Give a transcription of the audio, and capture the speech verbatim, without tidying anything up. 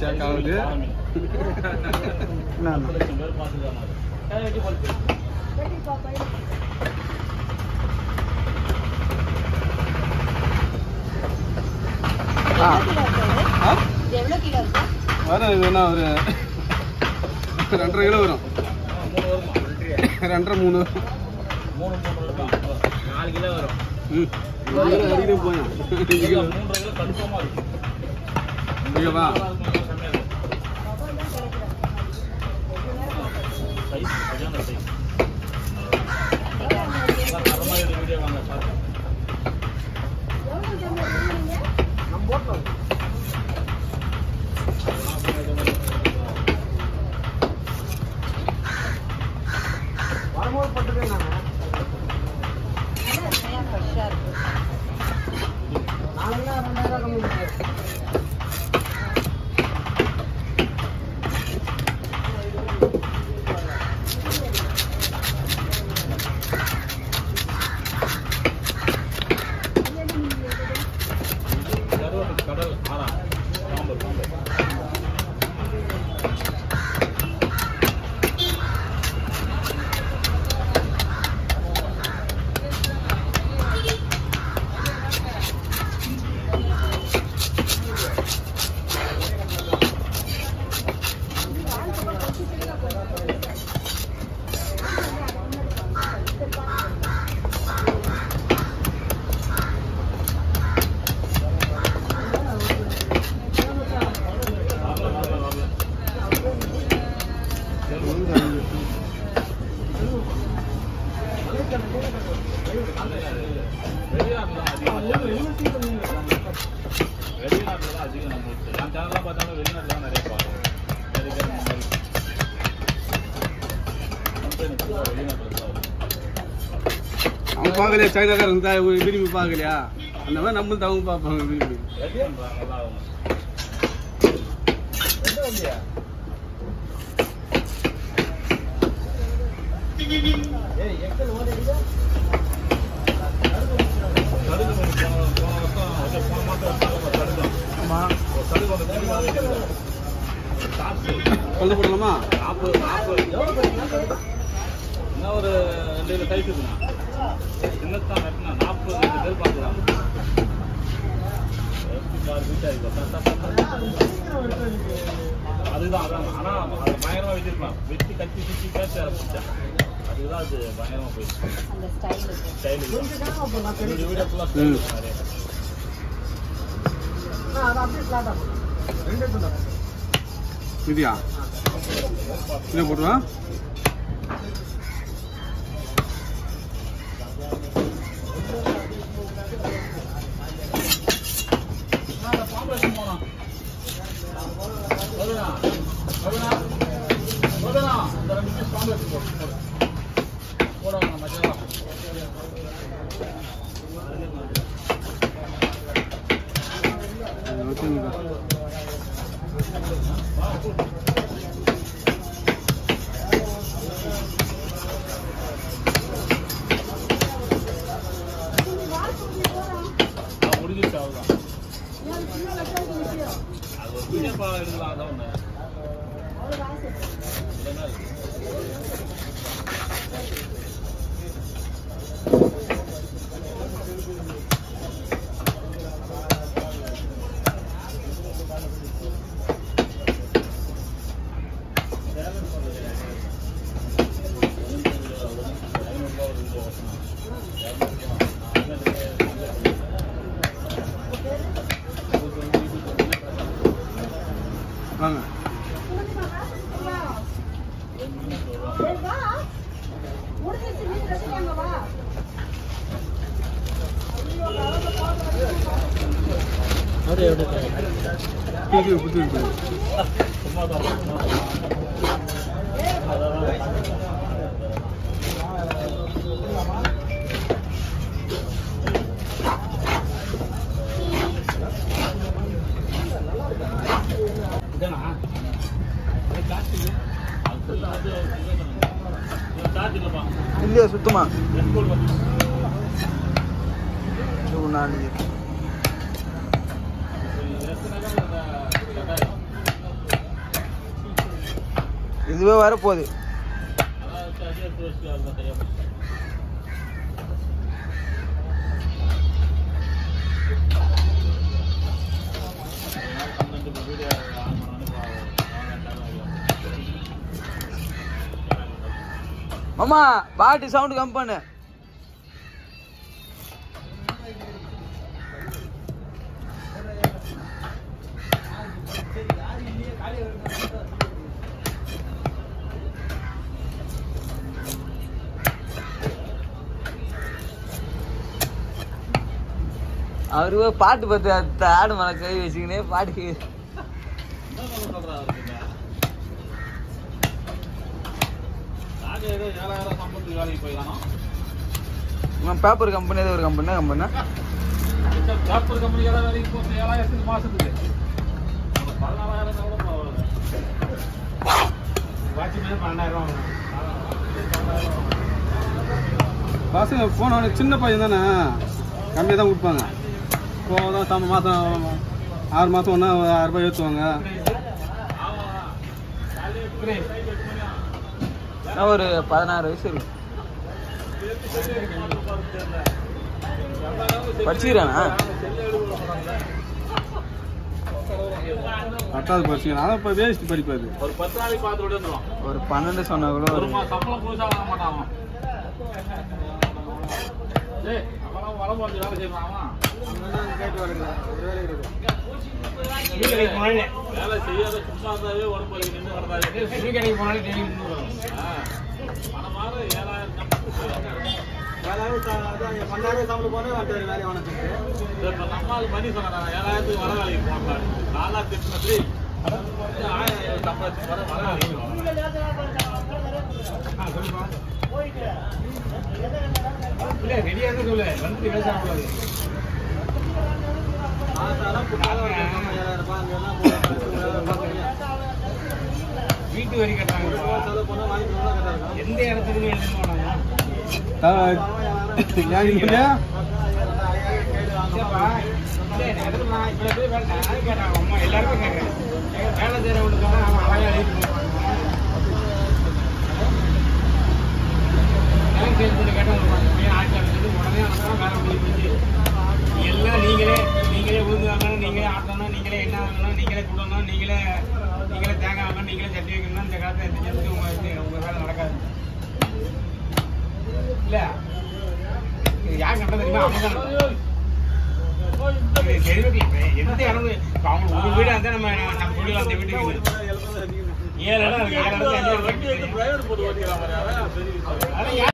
ஷேக் ஆகுது. வரும் இதுனா ஒரு ரெண்டரை கிலோ வரும். ரெண்டரை மூணு மூணு நாலு கிலோ வரும். ம் அதிகம் போயா மூன்றரை கிலோ கன்ஃபார்மா இருக்கு. ஓகேவா? சைஸ் சரியான சைஸ். நம்ம வீடியோ வாங்க பாருங்க. நம்ம போட்டோம். வரமோ பட்டதே நானே. அதான் ஃப்ரெஷ்ஷா இருக்கு. நாளைக்கு ரெண்டாயிரம் கம்மி பண்ணுங்க. கடல் ஆறா சாம்பல் சாம்பல் அவங்க பார்க்கலையா? சைனாக்காரங்க தான் விரும்பி பார்க்கலையா? அந்த மாதிரி நம்மளும் அவங்க பார்ப்பாங்க விரும்பி. கொண்டு போடலாமா? நாற்பது நாற்பது என்ன ஒரு ரெண்டு கிலோ சைஸ் இருக்குண்ணா. சின்னத்தான் வெட்டினா நாற்பது ரெண்டு பேர் பார்க்கலாம். அதுதான் அதான். ஆனால் அது பயங்கரமாக வச்சிருக்கலாம். வெட்டி கட்டி சுற்றி பேச்சு ஆரம்பிச்சேன். அதுதான் அது பயங்கரமாக போயிடுச்சு. ஸ்டைலு வீடியோ ஃபுல்லாக ஸ்டைல் நிறைய. இதுயா இதை போட்டுவா. முடிஞ்சிச்சு அவ்வளோதான். அது ஒரு வீடியோ பாடம் எடுக்கலாம். அதான் ஒன்று இல்லைன்னா இருக்கு. வாங்க அடே அடே இது புது சும்மா தான் இல்லையா சுத்தமா நாலு இதுவே வர போகுது. மாமா பாட்டு சவுண்ட் கம் பண்ணு. அவரு பாட்டு பார்த்து ஆடு மலை கை வச்சுக்கினே பாட்டு பேப்பர் கம்பெனி ஏதோ ஒரு கம்பெனி கம்பெனி பேப்பர் கம்பெனி வேலைக்கு போட்டு ஏழாயிரத்துக்கு மாசத்துக்கு பதினாலாயிரம் வாட்ச்மேன் பன்னெண்டாயிரம் பசங்க போன சின்ன பையன் தானே கம்மியாக தான் கொடுப்பாங்க. போதான் சம மாதம் ஆறு மாதம் ஒன்றா ஆயிரம் ரூபாய் ஏற்றுவாங்க. ஒரு பதினாறு வயசு இருக்கு. படிச்சுக்கிறானா? பத்தாவது படிச்சுக்கிறேன். ஆனால் இப்போ வேஸ்ட் படிப்பாரு. ஒரு பத்து நாளைக்கு பார்த்து விட வந்துடும். ஒரு பன்னெண்டு சொன்னா கூட ஒரு சம்பளம் புதுசாக வாங்க மாட்டான். வளம் வந்து வேலை செய்வான். வேலை செய்யாத சும்மா இருந்தாவே உடம்பு நின்று வரதாரு போனாலும் பணமாக ஏழாயிரம் பன்னெண்டாயிரம் சம்பளம் போனே வேலையை வணக்கம். இப்போ நம்மளுக்கு மணி சொன்னாங்க ஏழாயிரத்துக்கு வர வேலைக்கு போனாங்க. நாலாயிரத்தி எட்நூறு ஆயிரம் சம்பளத்துக்கு வர வர வேலைக்கு ரெடியா இருந்து சொல்லு வந்து விவசாயம் கூடாது. வீட்டு வரி கட்டாங்க. எந்த இடத்துக்கு எல்லாருக்கும் கேட்கறேன். வேலை செய்யறவங்களுக்கு அவன் அழகா எழுதி எல்லாம் நீங்களே நீங்களே உழுந்து வாங்கணும், நீங்களே ஆட்டணும், நீங்களே என்ன வாங்கணும், நீங்களே குடணும், நீங்களே நீங்களே தேங்காய் வாங்கணும், நீங்களே சட்டி வைக்கணும். இந்த காலத்தில் எந்த ஜனத்துக்கு உங்க உங்க வேலை நடக்காது. இல்ல யார் கண்ட தெரியுமா? அவங்க எந்த இடம் அவங்க ஒரு வீடு அந்த நம்ம நம்ம தொழில் அந்த வீட்டுக்கு ஏழு இடம் இருக்கு. ஏழு இடத்துல